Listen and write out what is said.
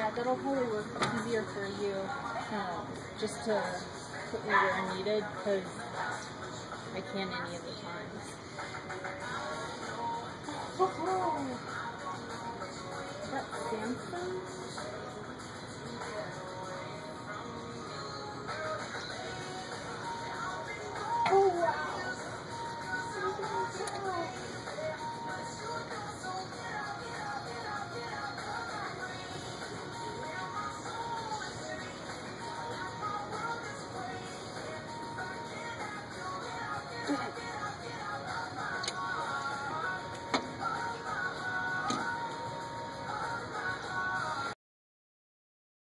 that'll probably work easier for you, just to put me where needed, because I can't any of the times. Is that Samson? Oh wow!